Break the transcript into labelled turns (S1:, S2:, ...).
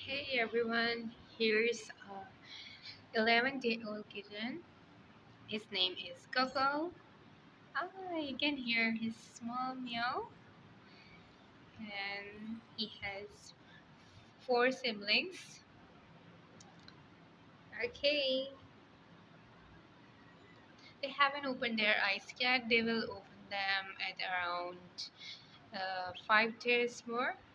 S1: Hey everyone, here's a 11-day-old kitten. His name is Coco. You can hear his small meow, and he has four siblings. Okay, they haven't opened their eyes yet. They will open them at around 5 days more.